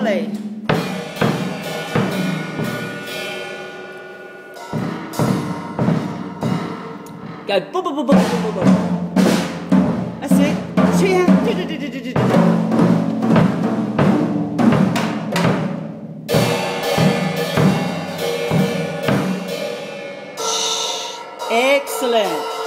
play. Go boom, boom, boom, boom, boom, boom, boom. That's it. Cheer. Excellent.